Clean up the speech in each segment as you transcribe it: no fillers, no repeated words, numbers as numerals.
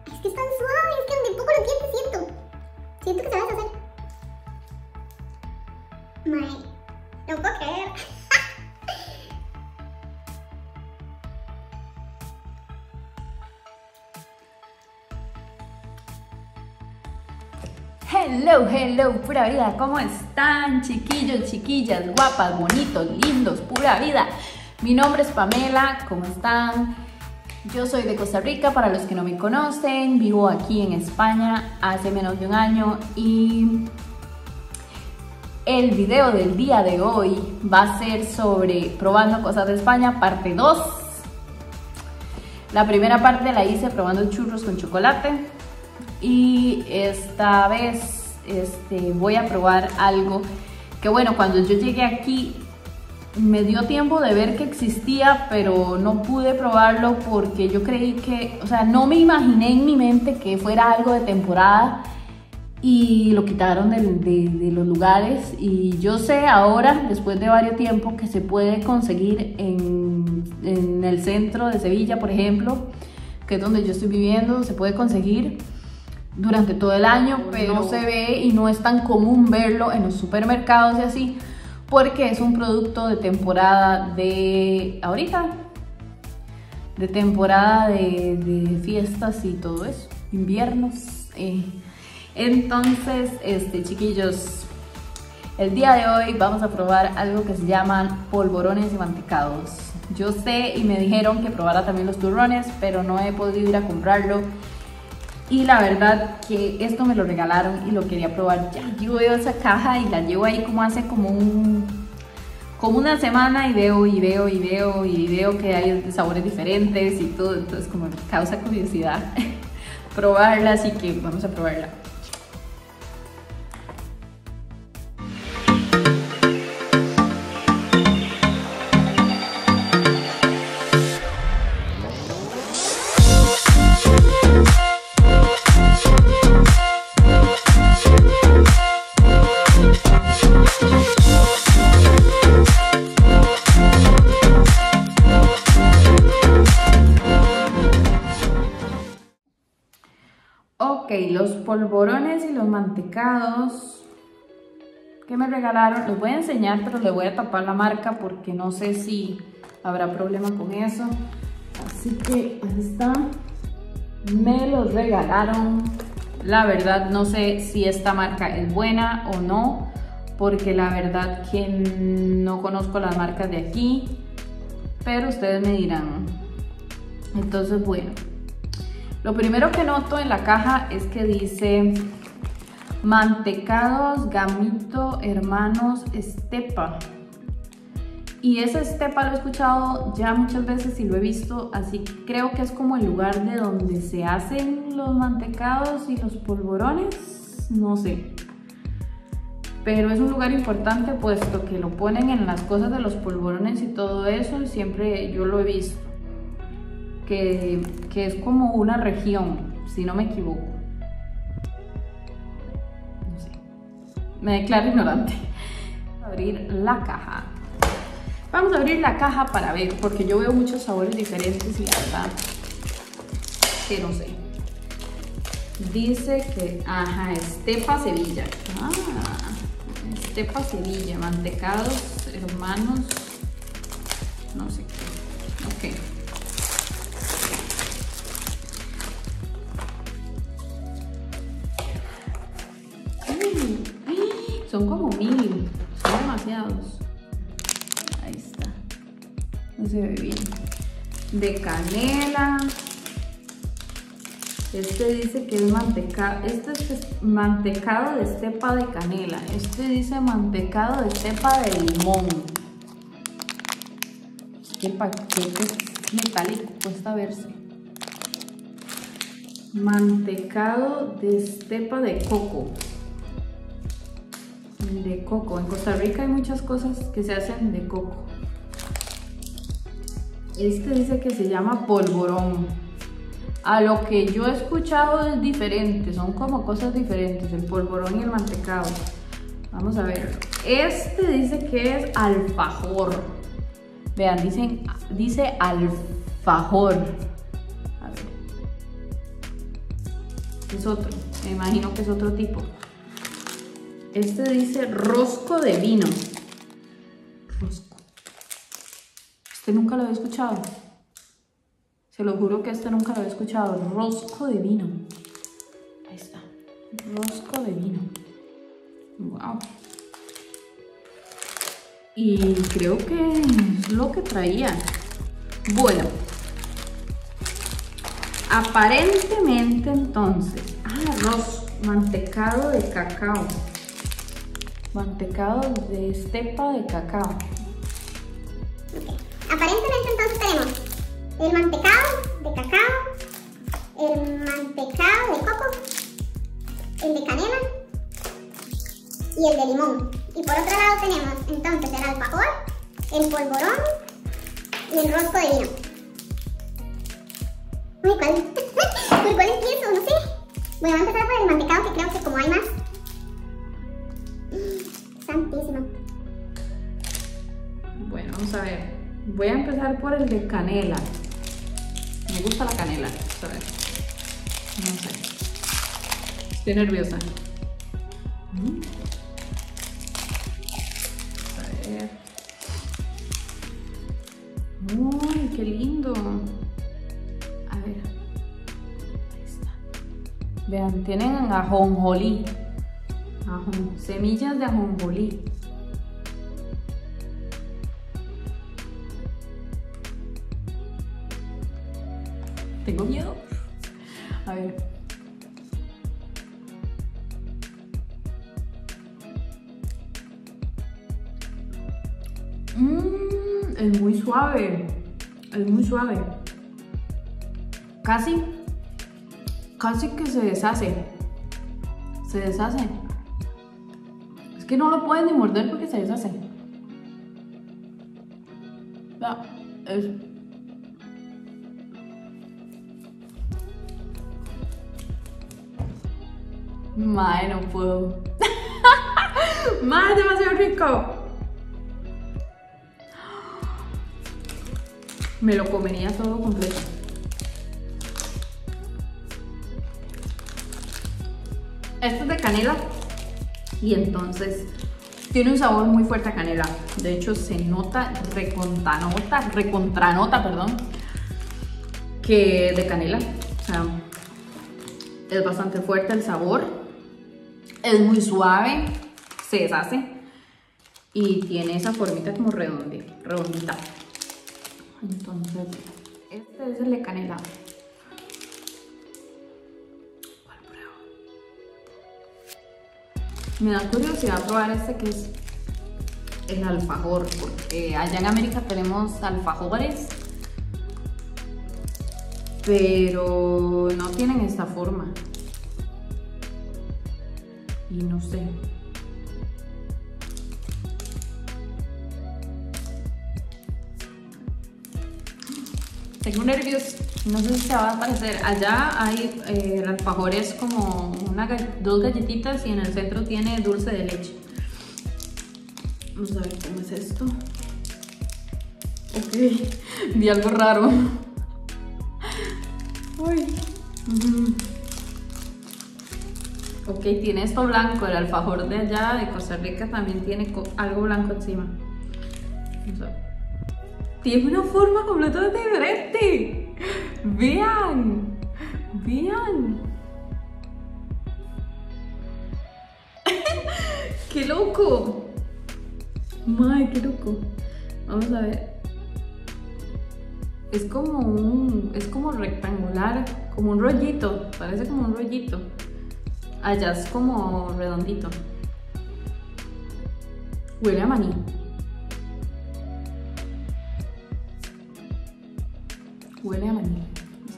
Es que es tan suave, es que donde pongo los dientes siento que se va a deshacer. Mae, no puedo creer. Hello, pura vida, ¿cómo están, chiquillos, chiquillas, guapas, bonitos, lindos, pura vida? Mi nombre es Pamela, ¿cómo están? Yo soy de Costa Rica, para los que no me conocen, vivo aquí en España hace menos de un año y el video del día de hoy va a ser sobre probando cosas de España, parte 2. La primera parte la hice probando churros con chocolate. Y esta vez voy a probar algo que, bueno, cuando yo llegué aquí me dio tiempo de ver que existía, pero no pude probarlo porque yo creí que, o sea, no me imaginé en mi mente que fuera algo de temporada y lo quitaron de los lugares. Y yo sé ahora, después de varios tiempo, que se puede conseguir en el centro de Sevilla, por ejemplo, que es donde yo estoy viviendo, se puede conseguir durante todo el año, pero no se ve y no es tan común verlo en los supermercados y así, porque es un producto de temporada de ahorita, de temporada de fiestas y todo eso, inviernos. Entonces, chiquillos, el día de hoy vamos a probar algo que se llaman polvorones y mantecados. Yo sé y me dijeron que probara también los turrones, pero no he podido ir a comprarlo. Y la verdad que esto me lo regalaron y lo quería probar ya. Yo veo esa caja y la llevo ahí como hace como una semana y veo que hay sabores diferentes y todo. Entonces como me causa curiosidad probarla, así que vamos a probarla. Ok, los polvorones y los mantecados que me regalaron, los voy a enseñar, pero les voy a tapar la marca porque no sé si habrá problema con eso. Así que ahí está, me los regalaron. La verdad no sé si esta marca es buena o no, porque la verdad que no conozco las marcas de aquí, pero ustedes me dirán. Entonces, bueno, lo primero que noto en la caja es que dice mantecados Gamito Hermanos Estepa. Y ese Estepa lo he escuchado ya muchas veces y lo he visto, así que creo que es como el lugar de donde se hacen los mantecados y los polvorones, no sé. Pero es un lugar importante puesto que lo ponen en las cosas de los polvorones y todo eso, y siempre yo lo he visto. Que es como una región, si no me equivoco. No sé. Me declaro ignorante. Vamos a abrir la caja. Vamos a abrir la caja para ver, porque yo veo muchos sabores diferentes y la verdad que no sé. Dice que, ajá, Estepa Sevilla. Ah, Estepa Sevilla, mantecados hermanos, no sé qué. Ok. Son como 1000, son demasiados. Ahí está. No se ve bien. De canela. Este dice que es mantecado. Este es mantecado de estepa de canela. Este dice mantecado de estepa de limón. Qué paquete metálico, cuesta verse. Mantecado de estepa de coco. De coco. En Costa Rica hay muchas cosas que se hacen de coco. Este dice que se llama polvorón. A lo que yo he escuchado es diferente, son como cosas diferentes, el polvorón y el mantecado. Vamos a ver. Este dice que es alfajor. Vean, dice alfajor. A ver. Es otro, me imagino que es otro tipo. Este dice rosco de vino. Rosco. Este nunca lo había escuchado. Se lo juro que este nunca lo había escuchado. Rosco de vino. Ahí está. Rosco de vino. Wow. Y creo que es lo que traía. Bueno. Aparentemente entonces. Arroz. Mantecado de cacao. Mantecado de estepa de cacao. Okay. Aparentemente entonces tenemos el mantecado de cacao, el mantecado de coco, el de canela y el de limón. Y por otro lado tenemos entonces el alfajor, el polvorón y el rosco de vino. Uy, ¿cuál? ¿Por cuál empiezo? No sé. Bueno, voy a empezar por el mantecado, que creo que como hay más. Santísimo. Bueno, vamos a ver. Voy a empezar por el de canela. Me gusta la canela. A ver. No sé. Estoy nerviosa. A ver. ¡Uy, qué lindo! A ver. Ahí está. Vean, tienen ajonjolí. Semillas de ajonjolí. Tengo miedo. A ver. Es muy suave. Es muy suave. Casi que se deshace. Se deshace. Es que no lo pueden ni morder porque se deshace. Es... Mae, no puedo. Mae, es demasiado rico. Me lo comería todo completo. Este es de canela y entonces tiene un sabor muy fuerte a canela. De hecho se nota, recontranota, perdón, que es de canela. O sea, es bastante fuerte el sabor. Es muy suave, se deshace y tiene esa formita como redondita. Entonces, este es el de canela. ¿Cuál pruebo? Me da curiosidad probar este que es el alfajor, porque allá en América tenemos alfajores, pero no tienen esta forma. Y no sé. Tengo nervios, no sé si te va a parecer. Allá hay el alfajor es como dos galletitas y en el centro tiene dulce de leche. Vamos a ver cómo es esto. Ok, vi algo raro. Uy. Ok, tiene esto blanco. El alfajor de allá de Costa Rica también tiene algo blanco encima. Vamos a ver. Tiene una forma completamente diferente. Vean. Vean. ¡Qué loco! ¡Ay, qué loco! Vamos a ver. Es como rectangular, como un rollito. Parece como un rollito. Allá es como redondito. Huele a maní. Huele a maní. Vamos a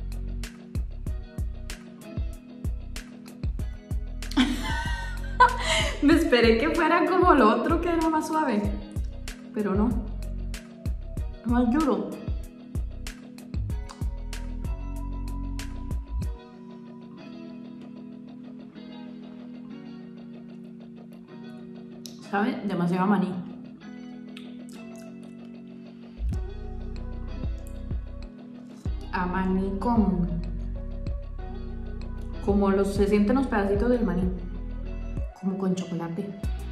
ver. Me esperé que fuera como lo otro que era más suave. Pero no. Más duro. ¿Sabe? Demasiado maní. A maní con como se sienten los pedacitos del maní, como con chocolate.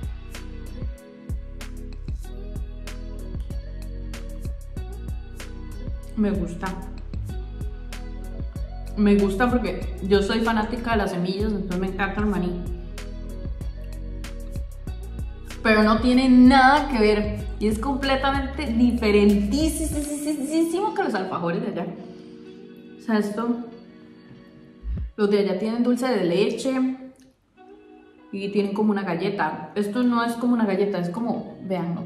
Me gusta porque yo soy fanática de las semillas, entonces me encanta el maní. Pero no tiene nada que ver y es completamente diferentísimo que los alfajores de allá. O sea, los de allá tienen dulce de leche y tienen como una galleta. Esto no es como una galleta, es como, véanlo.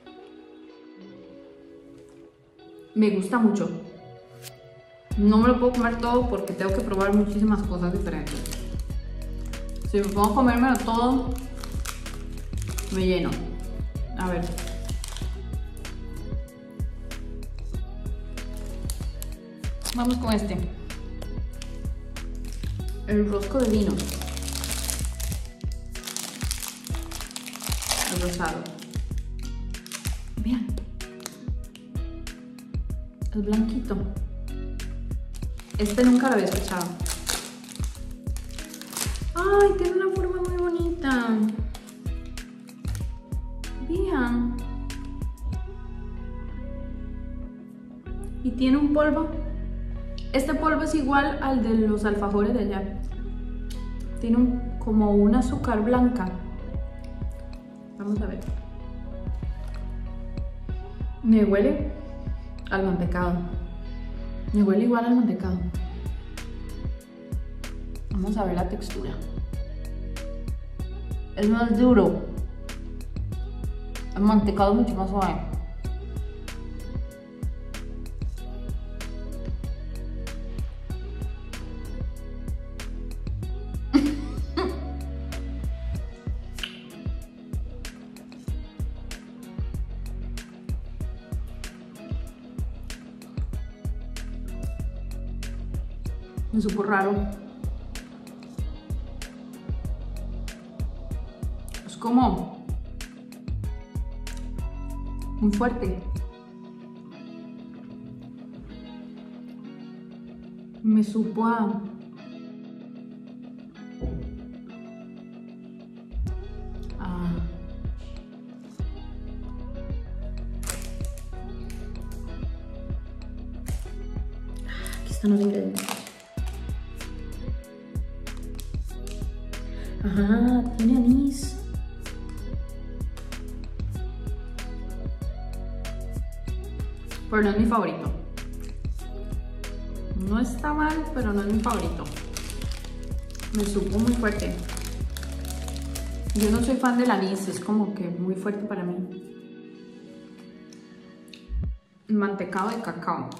Me gusta mucho. No me lo puedo comer todo porque tengo que probar muchísimas cosas diferentes. Si me pongo a comérmelo todo, me lleno. A ver. Vamos con este. El rosco de vino. El rosado. Vean. Es blanquito. Este nunca lo había escuchado. Ay, tiene una forma muy bonita. Vean. Y tiene un polvo. Este polvo es igual al de los alfajores de allá. Tiene como un azúcar blanca. Vamos a ver. Me huele al mantecado. Me huele igual al mantecado. Vamos a ver la textura. Es más duro. El mantecado es mucho más suave. Me supo raro. Es como muy fuerte. Me supo a aquí están los ingredientes. Ajá, tiene anís. Pero no es mi favorito. No está mal, pero no es mi favorito. Me supo muy fuerte. Yo no soy fan del anís, es como que muy fuerte para mí. Mantecado de cacao.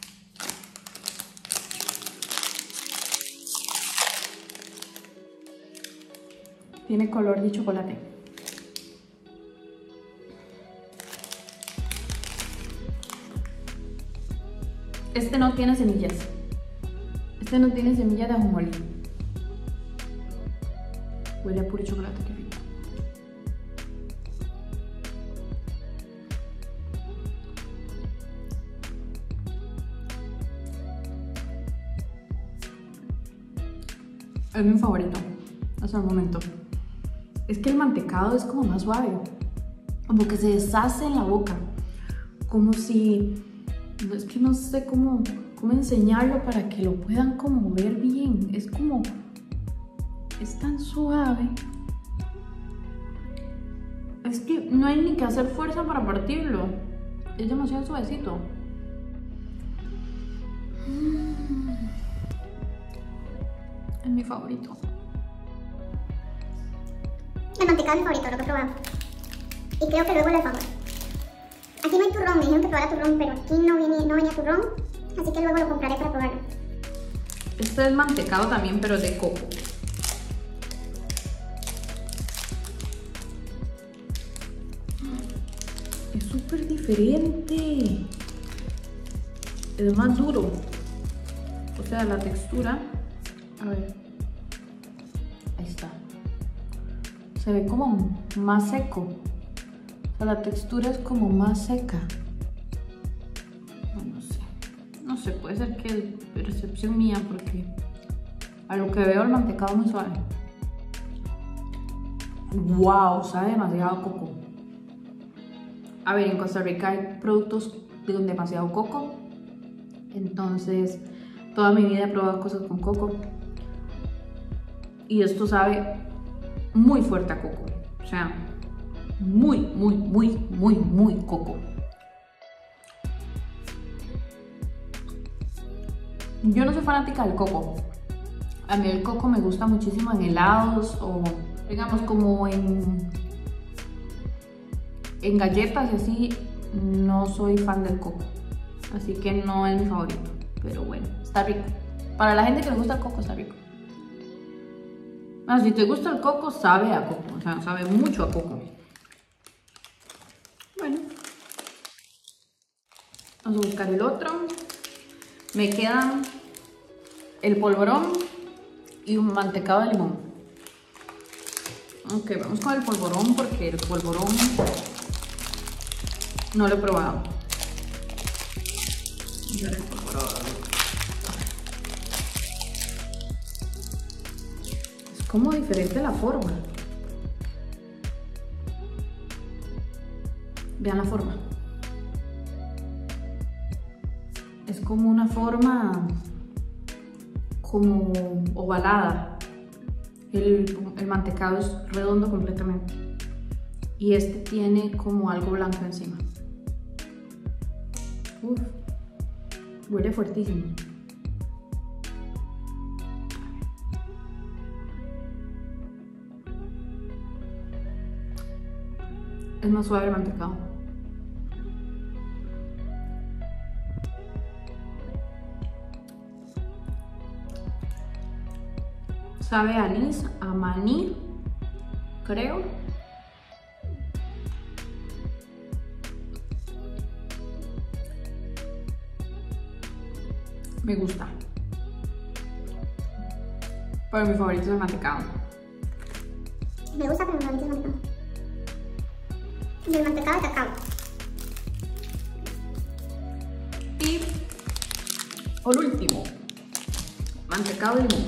Tiene color de chocolate. Este no tiene semillas. Este no tiene semillas de ajonjolí. Huele a puro chocolate, qué rico. Es mi favorito hasta el momento. Es que el mantecado es como más suave, como que se deshace en la boca, como si, es que no sé cómo enseñarlo para que lo puedan como ver bien. Es como, es tan suave, es que no hay ni que hacer fuerza para partirlo, es demasiado suavecito. Es mi favorito. El mantecado es mi favorito, lo que he probado. Y creo que luego el alfajor. Aquí no hay turrón, me dijeron que probara turrón, pero aquí no venía turrón. Así que luego lo compraré para probarlo. Este es mantecado también, pero de coco. Es súper diferente. Es más duro. O sea, la textura. A ver. Ahí está. Se ve como más seco. O sea, la textura es como más seca. No sé, puede ser que es percepción mía porque A lo que veo el mantecado es muy suave. Wow, sabe demasiado coco. A ver, en Costa Rica hay productos con demasiado coco. Entonces, toda mi vida he probado cosas con coco. Y esto sabe muy fuerte a coco. O sea, muy coco. Yo no soy fanática del coco. A mí el coco me gusta muchísimo en helados o digamos como en galletas y así. No soy fan del coco, así que no es mi favorito, pero bueno, está rico. Para la gente que le gusta el coco está rico. Si te gusta el coco, sabe a coco, o sea, sabe mucho a coco. Bueno, vamos a buscar el otro. Me quedan el polvorón y un mantecado de limón. Ok, vamos con el polvorón porque el polvorón no lo he probado. El polvorón. Es como diferente la forma. Vean la forma. Es como una forma como ovalada. El mantecado es redondo completamente. Y este tiene como algo blanco encima. Uf, huele fuertísimo. Es más suave el mantecado. Sabe a anís, a maní, creo. Me gusta. Pero mi favorito es el mantecado. Me gusta, pero mi favorito es el mantecado. Y el mantecado de cacao. Y por último, mantecado de limón.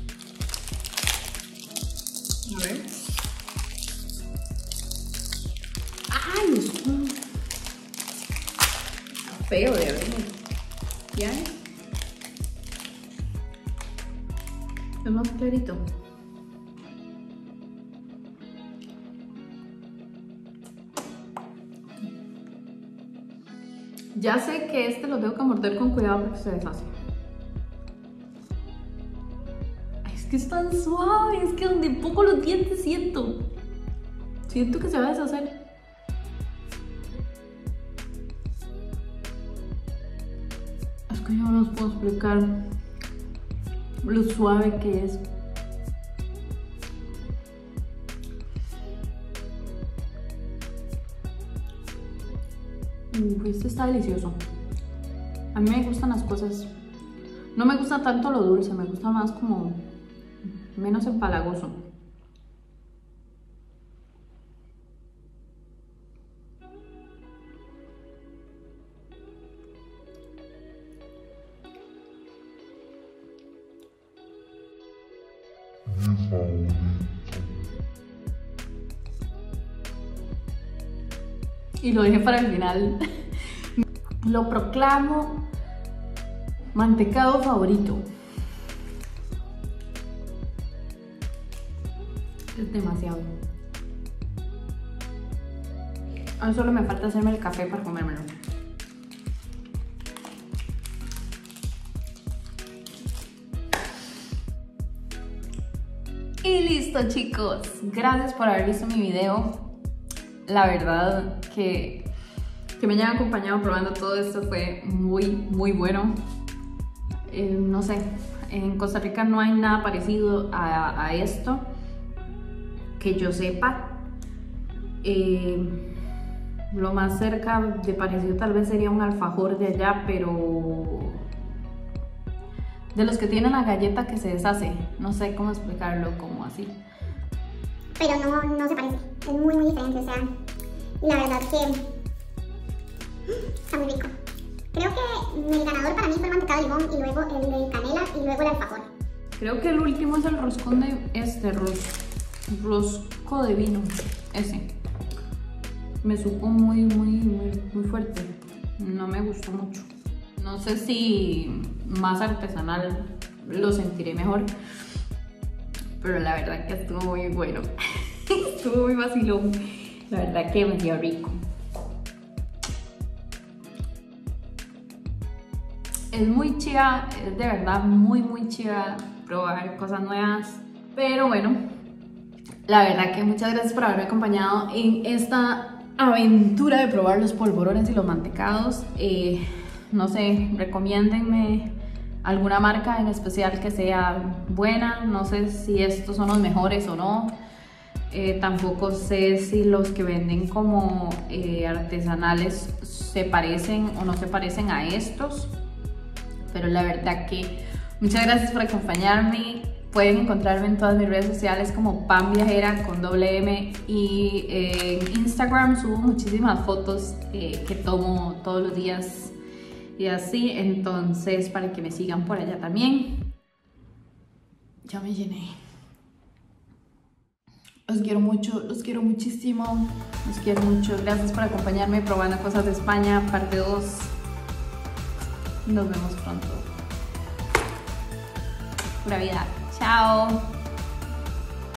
A ver. ¡Ay! Es un feo de abrir. ¿Ya? Es más clarito. Ya sé que este lo tengo que morder con cuidado porque se deshace. Es que es tan suave, es que donde pongo los dientes siento que se va a deshacer. Es que yo no os puedo explicar lo suave que es. Este está delicioso. A mí me gustan las cosas. No me gusta tanto lo dulce, me gusta más como menos empalagoso. Y lo dejé para el final. Lo proclamo mantecado favorito. Es demasiado. Ahora solo me falta hacerme el café para comérmelo. Y listo, chicos. Gracias por haber visto mi video. La verdad que me hayan acompañado probando todo esto fue muy bueno. No sé, en Costa Rica no hay nada parecido a esto que yo sepa. Lo más cerca de parecido tal vez sería un alfajor de allá, pero de los que tienen la galleta que se deshace. No sé cómo explicarlo, como así. Pero no se parece, es muy diferente, o sea, la verdad que está muy rico. Creo que el ganador para mí fue el mantecado de limón y luego el de canela y luego el alfajor. Creo que el último es el roscón de rosco de vino. Ese. Me supo muy fuerte. No me gustó mucho. No sé si más artesanal lo sentiré mejor. Pero la verdad que estuvo muy bueno. Estuvo muy vacilón. La verdad que me dio rico. Es muy chiva, es de verdad muy chiva probar cosas nuevas. Pero bueno, la verdad que muchas gracias por haberme acompañado en esta aventura de probar los polvorones y los mantecados. No sé, recomiéndenme alguna marca en especial que sea buena. No sé si estos son los mejores o no. Tampoco sé si los que venden como artesanales se parecen o no se parecen a estos. Pero la verdad que muchas gracias por acompañarme. Pueden encontrarme en todas mis redes sociales como Pam Viajera con doble M, y en Instagram subo muchísimas fotos que tomo todos los días y así, entonces para que me sigan por allá también. Ya me llené. Los quiero mucho, los quiero muchísimo, los quiero mucho. Gracias por acompañarme probando cosas de España, parte 2. Nos vemos pronto. Pura vida. Chao.